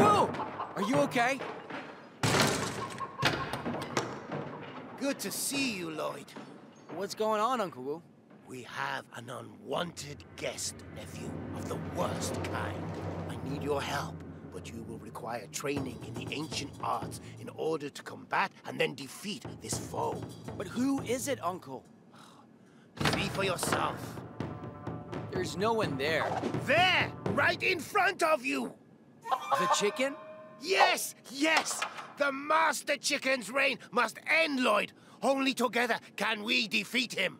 Woo! Are you okay? Good to see you, Lloyd. What's going on, Uncle Wu? We have an unwanted guest, nephew, of the worst kind. I need your help, but you will require training in the ancient arts in order to combat and then defeat this foe. But who is it, Uncle? See for yourself. There's no one there. There! Right in front of you! The chicken? Yes! Yes! The Master Chicken's reign must end, Lloyd. Only together can we defeat him.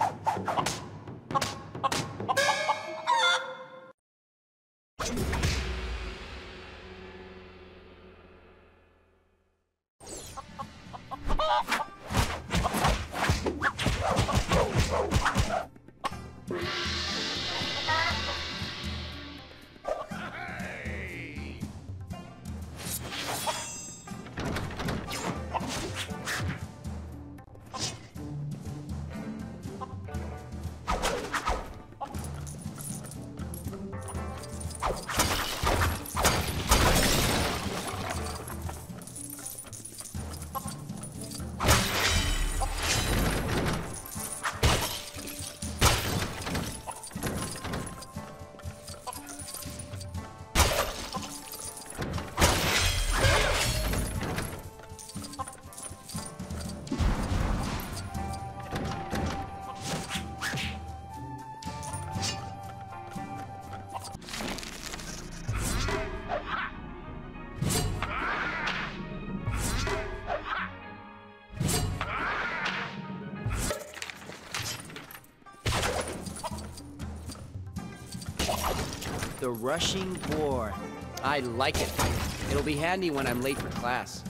The rushing boar. I like it. It'll be handy when I'm late for class.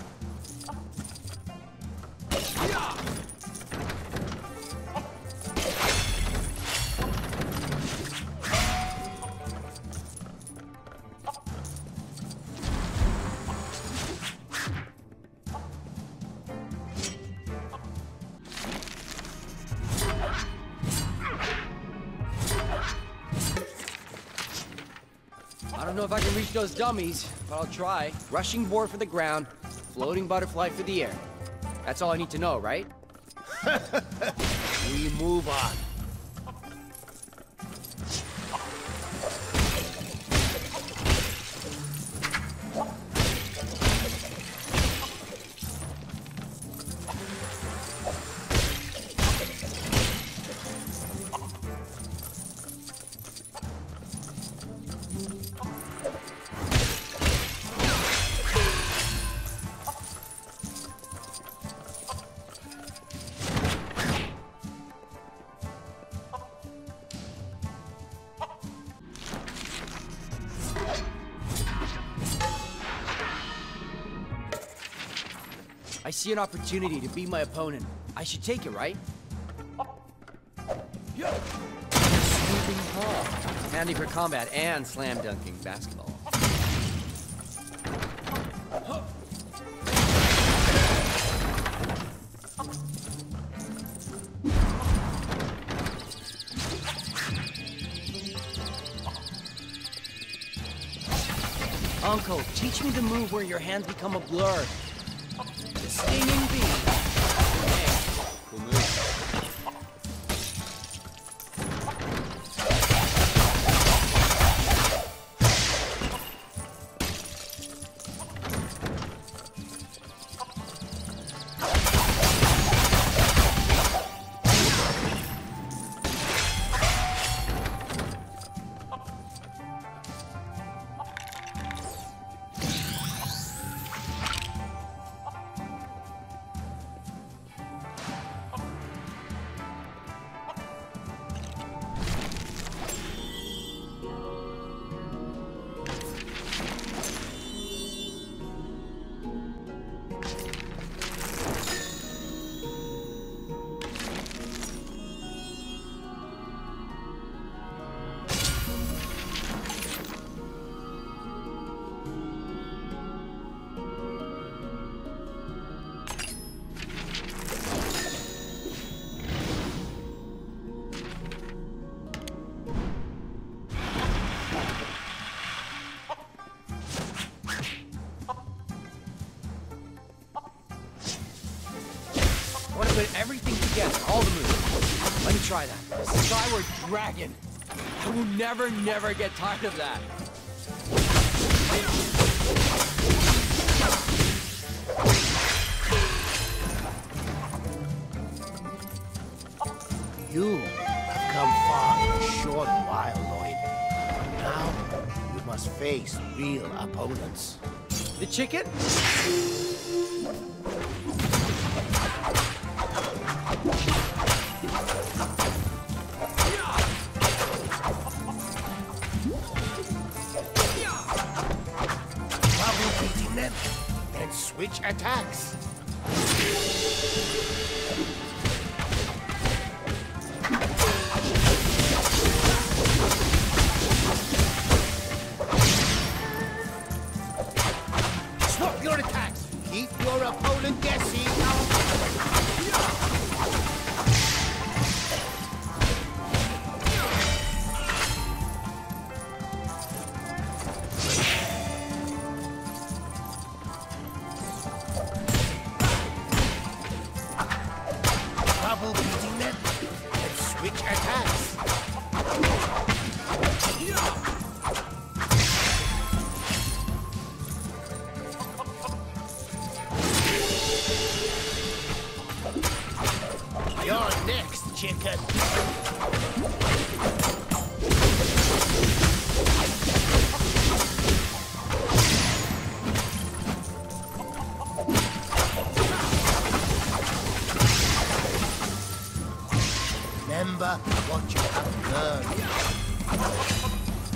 I don't know if I can reach those dummies, but I'll try. Rushing boar for the ground, floating butterfly for the air. That's all I need to know, right? We move on. I see an opportunity to beat my opponent. I should take it, right? Sweeping paw. Handy for combat and slam dunking basketball. Uncle, teach me the move where your hands become a blur. The stinging bee. Hey, cool move. put everything together, all the moves. Let me try that. Skyward Dragon. I will never, never get tired of that. You have come far in a short while, Lloyd. Now, you must face real opponents. The chicken? Trouble beating them, then switch attacks. Swap your attacks. Keep your opponent guessing. Trouble beating them, then switch attacks. You're next, chicken. Remember what you have learned.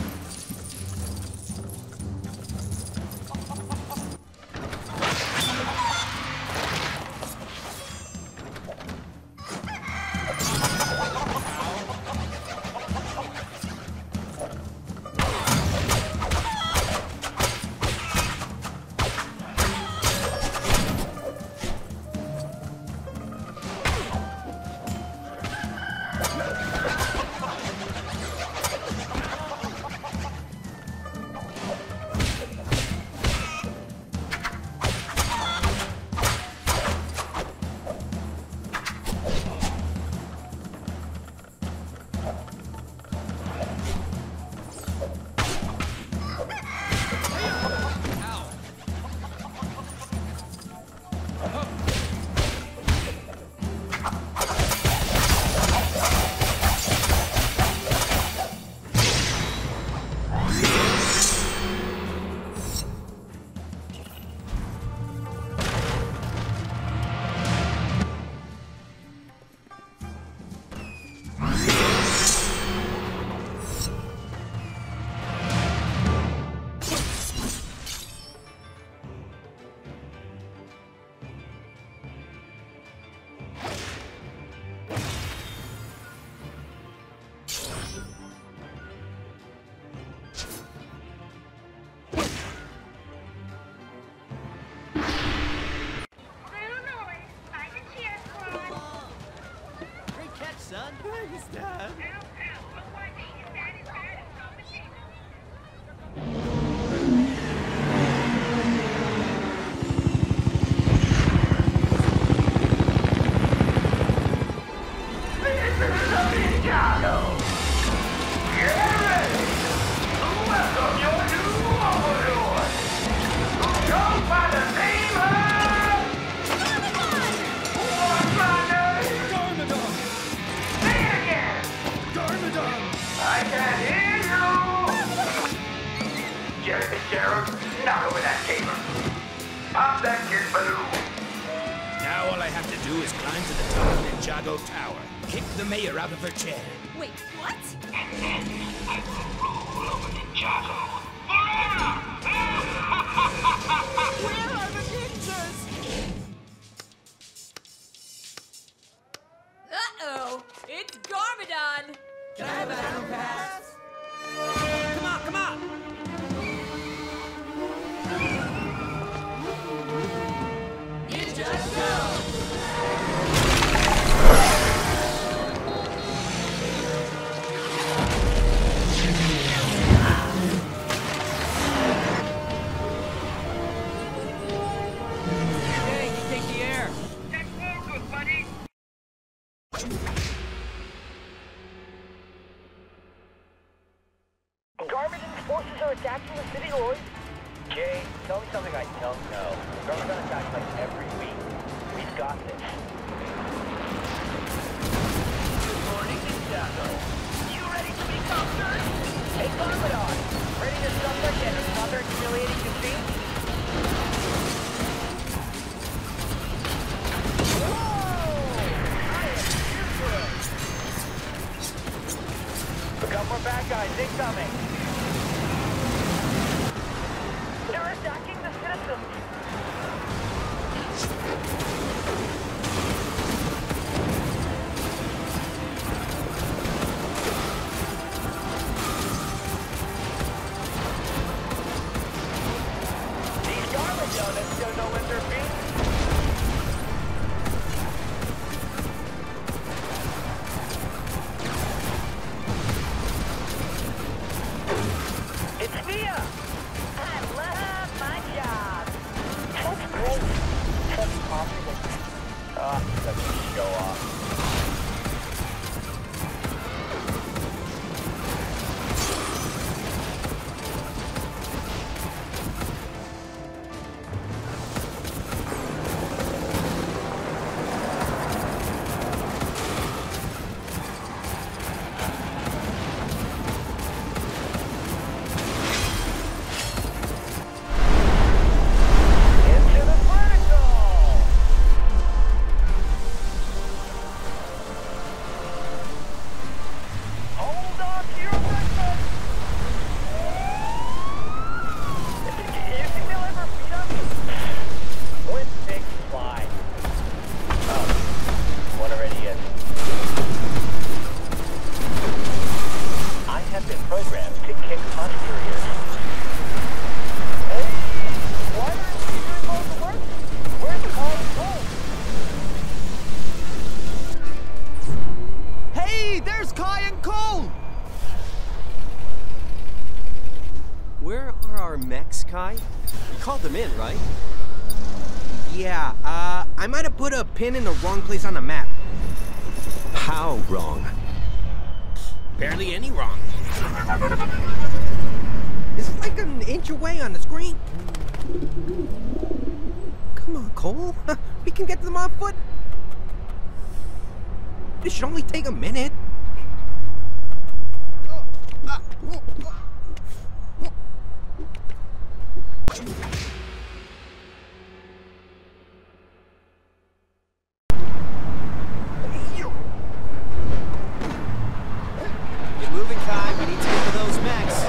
Son, thanks, Dad. Not over that caper. Pop that kid balloon. Now all I have to do is climb to the top of Ninjago Tower, kick the mayor out of her chair. Wait, what? And then I will rule over Ninjago forever! Where are the ninjas? Uh-oh! It's Garmadon! Can I have an Adam pass? Come on, come on! Ninjas go! stacking the city, Lloyd? Jay, tell me something I don't know. Garmadon attacks like every week. We've got this. Good morning, Ninjago. You ready to be conquered? Hey, Garmadon! Ready to suffer yet another humiliating defeat? We got more bad guys incoming. They're attacking the citizens. These garlic donuts don't know when they're being. It's Mia! I love my job. That's great. That's possible. Such a show off. Into the vertical! Hold on to your weapon! You think they'll ever beat us? With big fly. Oh, one already is. I have been programmed to kick posteriors. Hey, why aren't you doing all the work? Where's the Kai and Cole? Hey, there's Kai and Cole! Where are our mechs, Kai? You called them in, right? Yeah, I might have put a pin in the wrong place on the map. How wrong? Barely any wrong. It's like an inch away on the screen. Come on, Cole. We can get to them on foot. This should only take a minute. Get moving, Kai. We need to get to those mechs.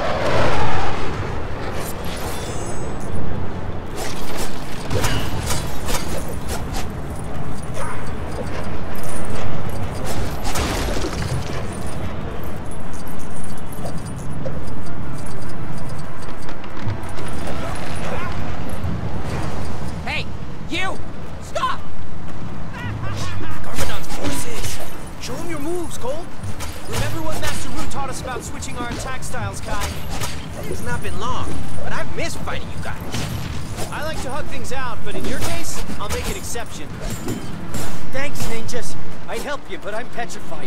Hey, you! Stop! Garmadon's forces. Show him your moves, Cole. Remember what Master Wu taught us about switching our attack styles, Kai? It's not been long, but I've missed fighting you guys. I like to hug things out, but in your case, I'll make an exception. Thanks, ninjas. I'd help you, but I'm petrified.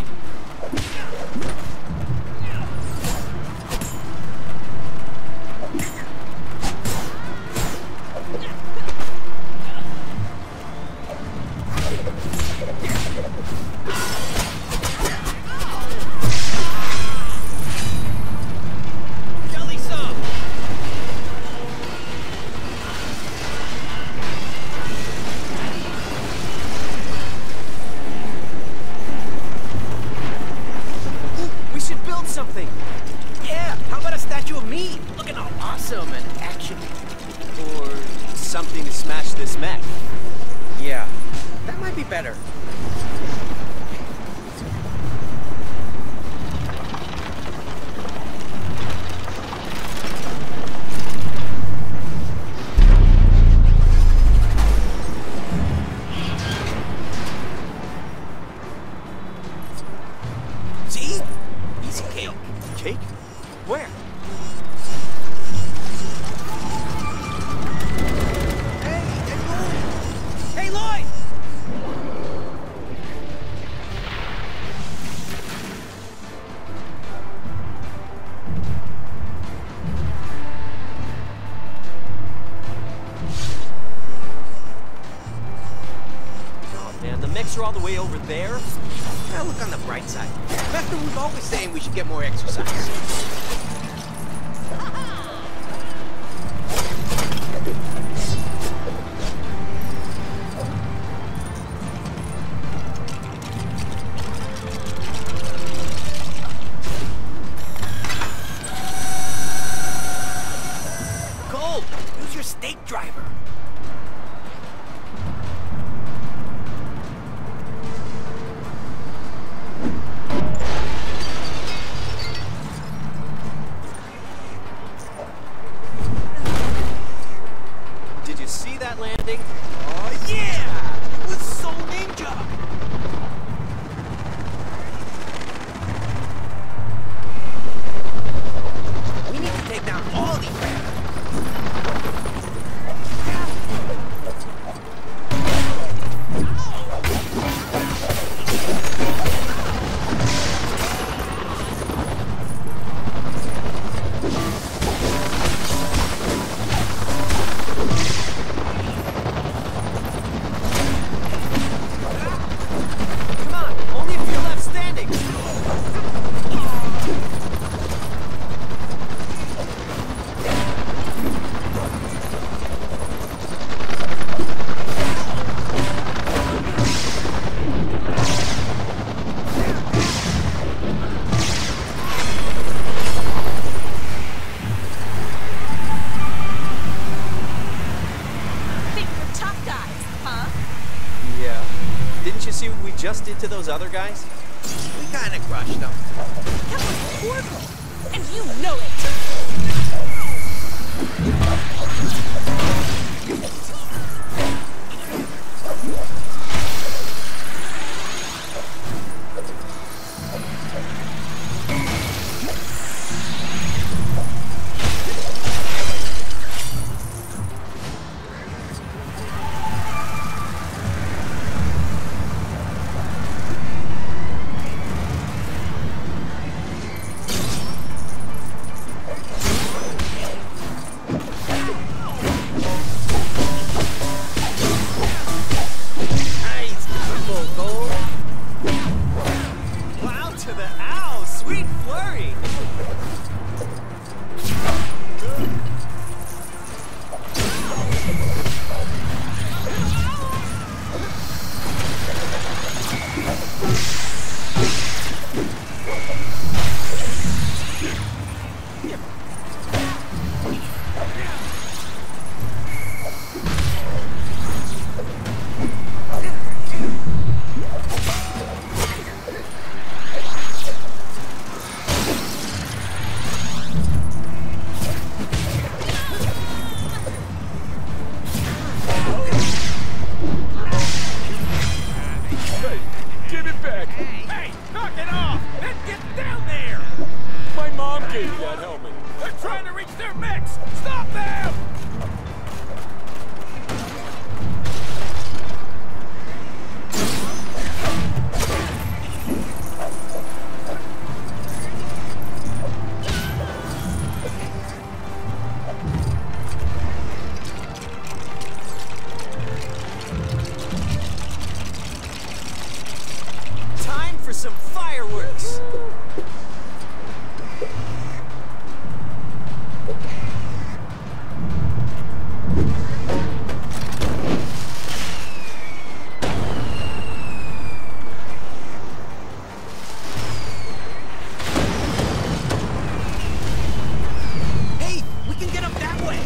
Jelly some! We should build something. Yeah, how about a statue of me? Looking all awesome and action. Or something to smash this mech. Yeah, that might be better. See? Easy cake. Cake? Where? Hey, Lloyd! pressure all the way over there? Now look on the bright side. Master Wu's always saying we should get more exercise. Cole, use your stake driver. Did you see that landing? Oh yeah! It was so ninja! We need to take down all these banners. Come on, only if you're left standing. Think we're tough guys, huh? Yeah. Didn't you see what we just did to those other guys? We kinda crushed them. That was horrible. And you know it. Nice combo, Gold. Wow to the ow! Sweet flurry! Give it back! Hey, knock it off! Then get down there! My mom gave me that helmet. They're trying to reach their mechs! Stop them! Time for some fireworks! Hey, we can get up that way.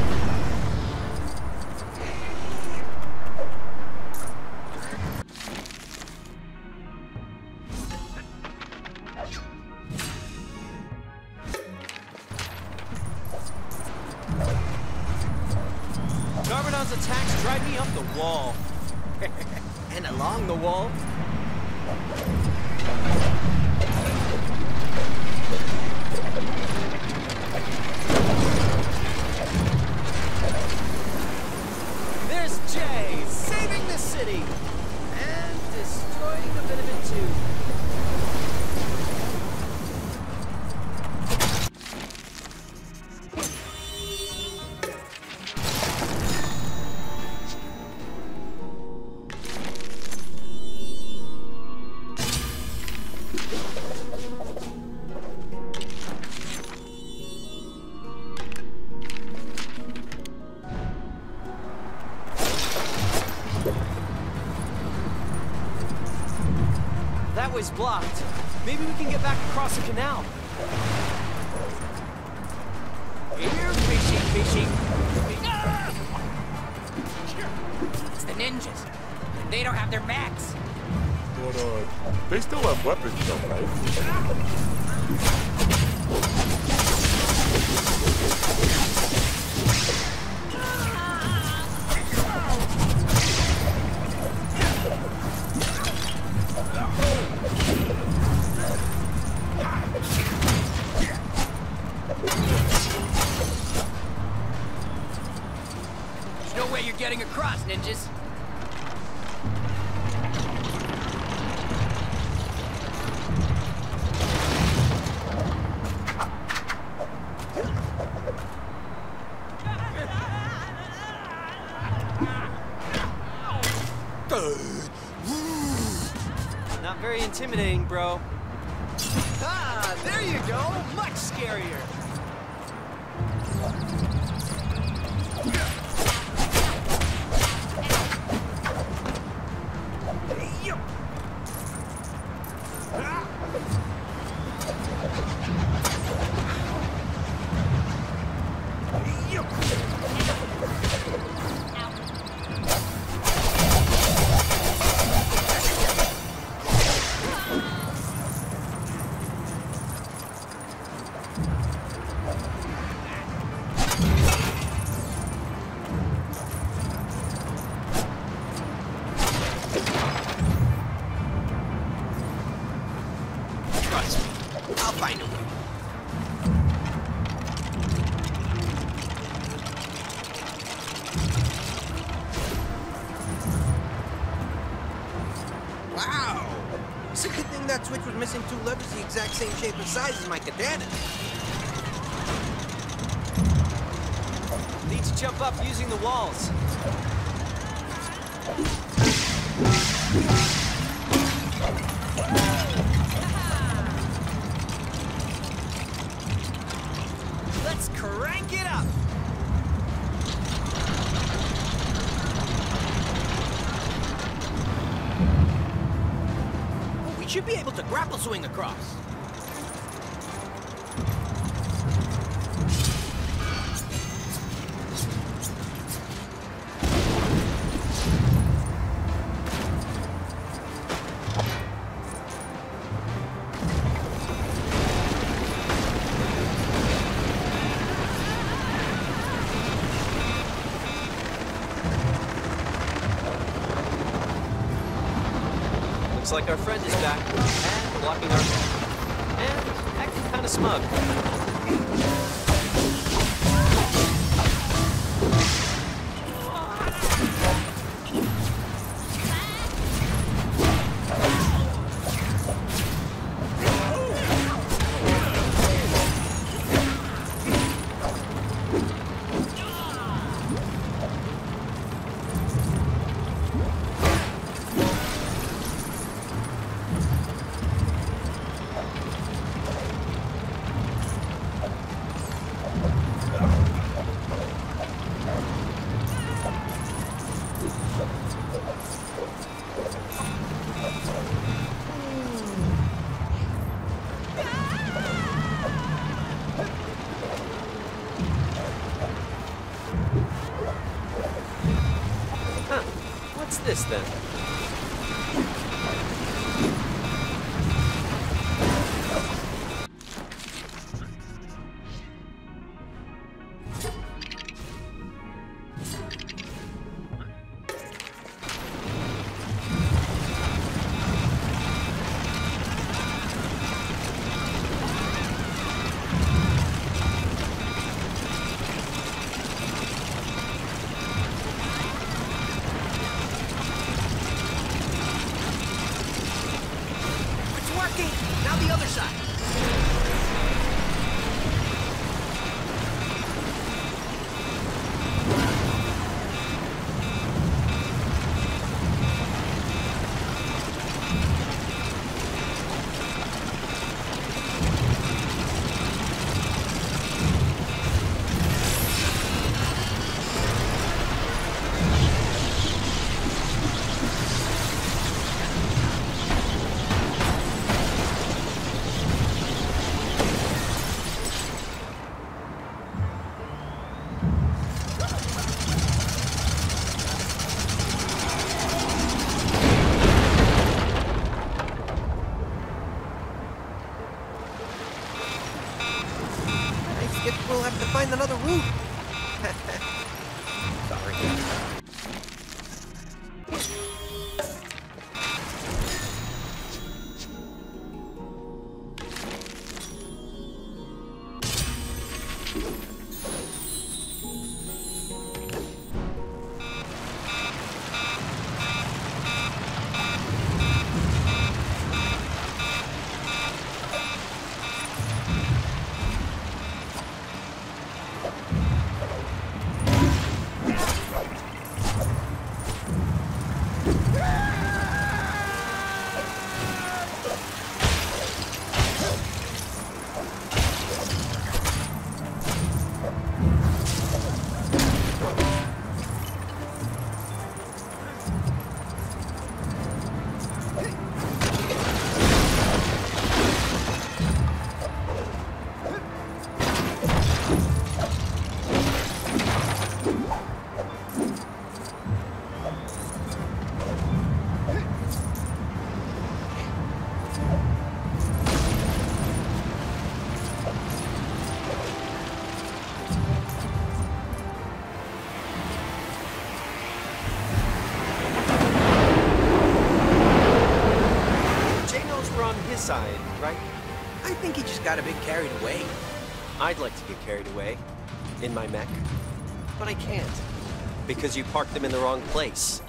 Garbodon's attacks drive me up the wall. And along the wall. There's Jay, saving the city! And destroying a bit of it too. That way's blocked. Maybe we can get back across the canal. Here, fishy. It's the ninjas. They don't have their mechs. But, they still have weapons, though, right? There's no way you're getting across, ninjas. Not very intimidating, bro. Ah, there you go. Much scarier. Trust me, I'll find a way. Wow! It's a good thing that switch was missing two levers the exact same shape and size as my katana. Need to jump up using the walls. Let's crank it up. We should be able to grapple swing across. Looks like our friend is back and blocking our path. And acting kind of smug. Huh. What's this then? Side, right? I think he just got a bit carried away. I'd like to get carried away in my mech, but I can't because you parked them in the wrong place.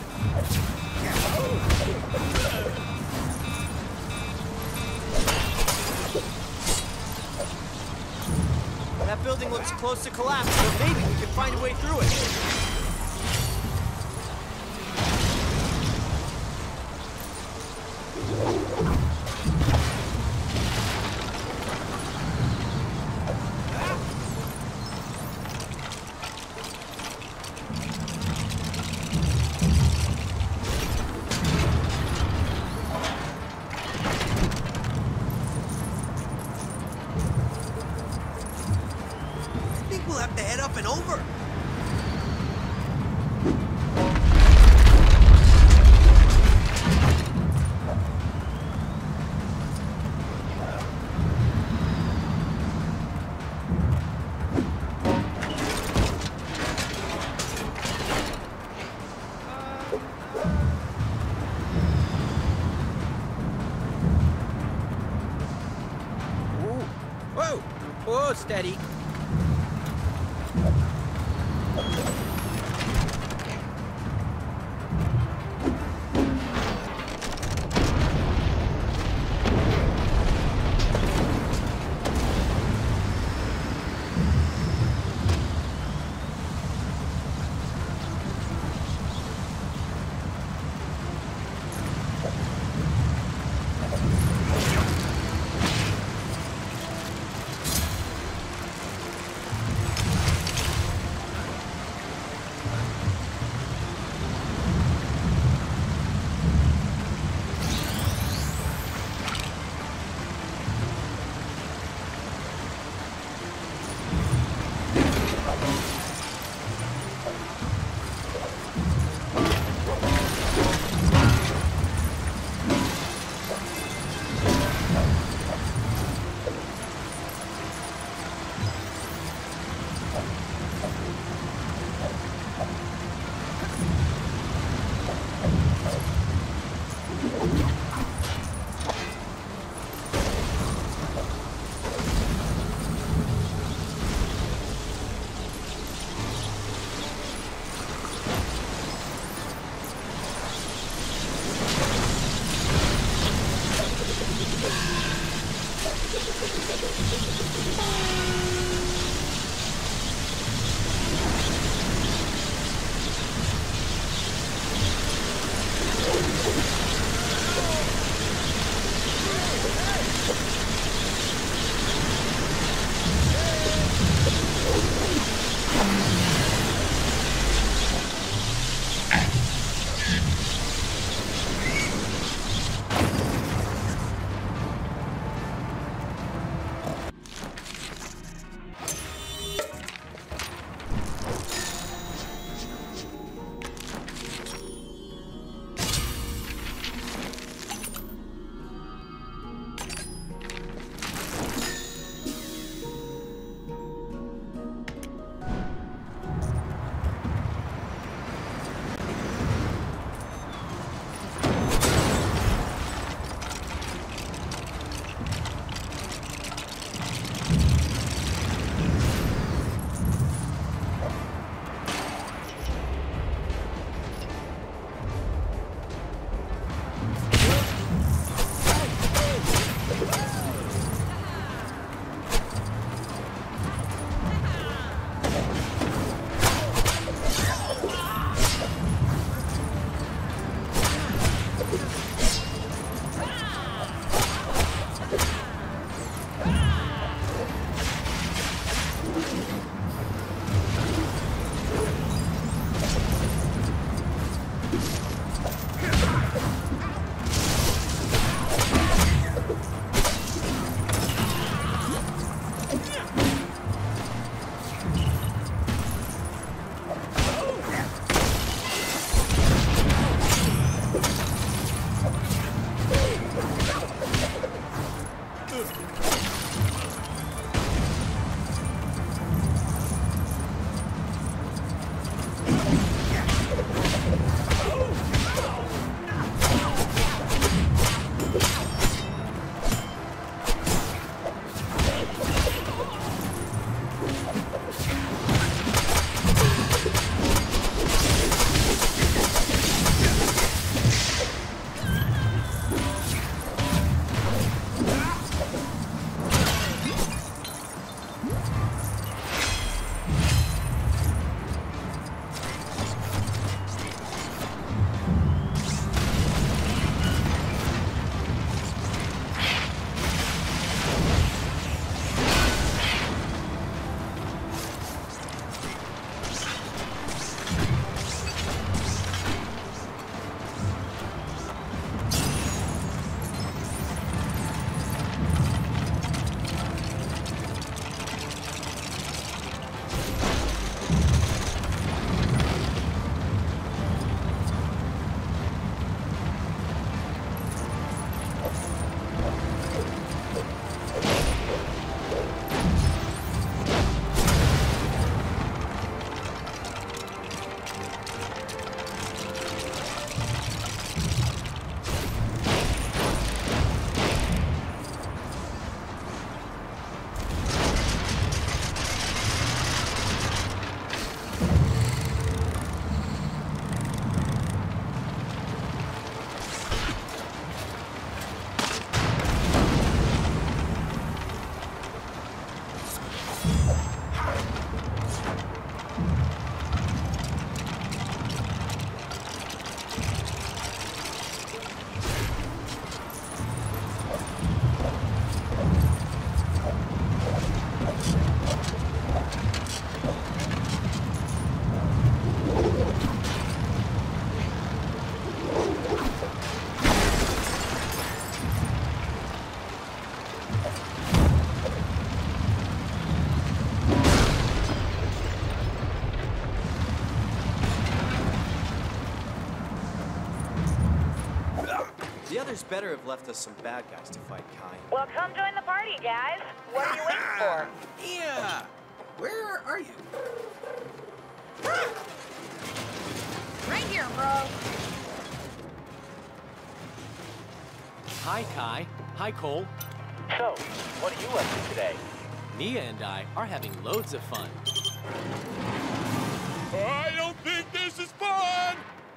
That building looks close to collapse, but maybe we can find a way through it. We'll have to head up and over. Ooh. Whoa! Whoa, steady. The others better have left us some bad guys to fight, Kai. Well, come join the party, guys. What are you waiting for? Yeah. Where are you? Right here, bro. Hi, Kai. Hi, Cole. So, what are you up to today? Mia and I are having loads of fun. I don't think this is fun!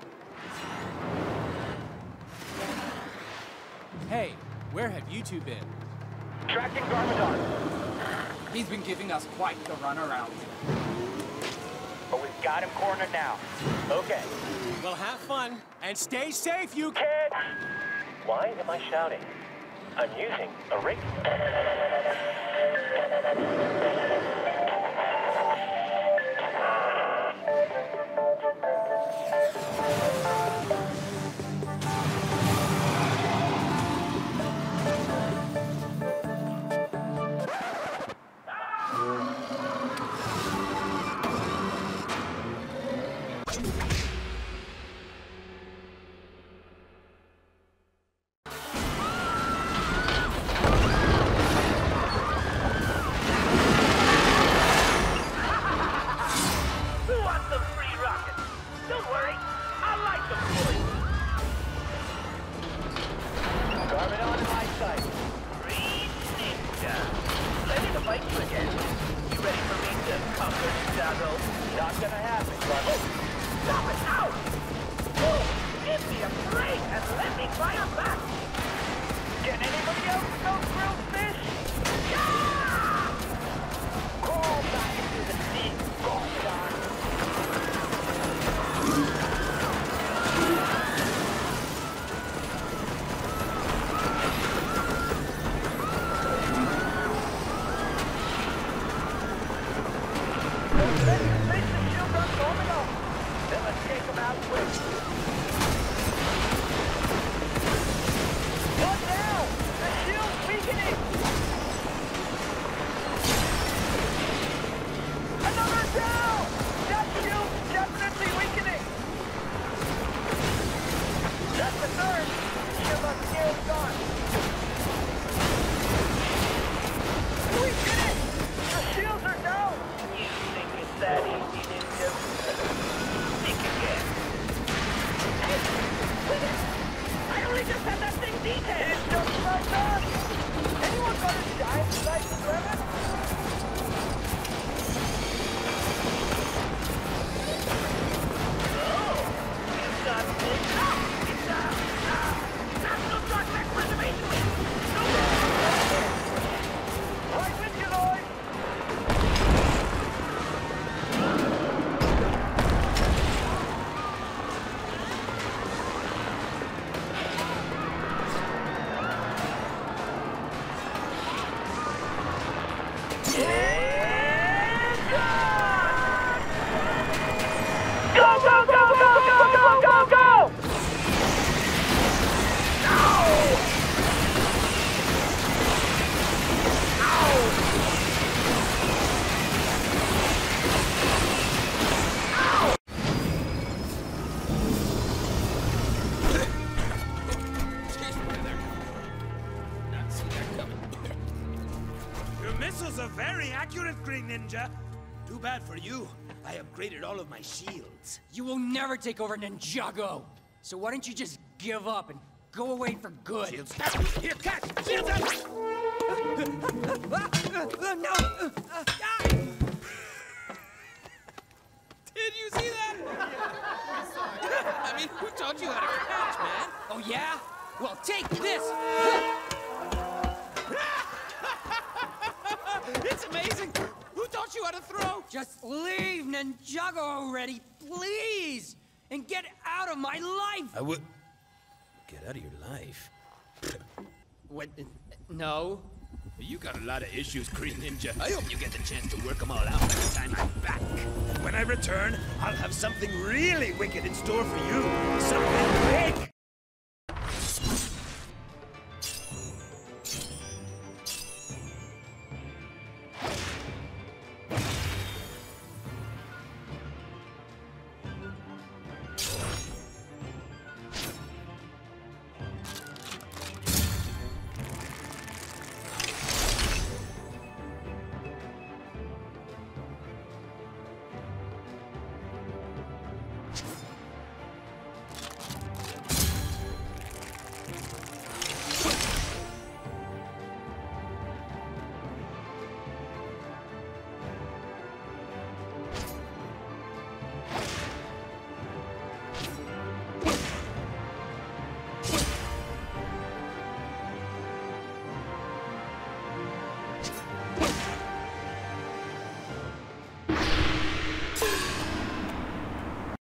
Hey, where have you two been? Tracking Garmadon. He's been giving us quite the runaround. But we've got him cornered now. Okay. Well, have fun and stay safe, you Kids! Why am I shouting? I'm using a radio. Ninja. Too bad for you. I upgraded all of my shields. You will never take over Ninjago. So why don't you just give up and go away for good? Shields up! Here, catch! Shields up! No! Did you see that? I mean, who taught you how to catch, man? Oh, yeah? Well, take this! It's amazing! Who taught you how to throw? Just leave Ninjago already, please! And get out of my life! I would... Get out of your life? What? No. You got a lot of issues, Green Ninja. I hope you get the chance to work them all out by the time I'm back. And when I return, I'll have something really wicked in store for you. Something big!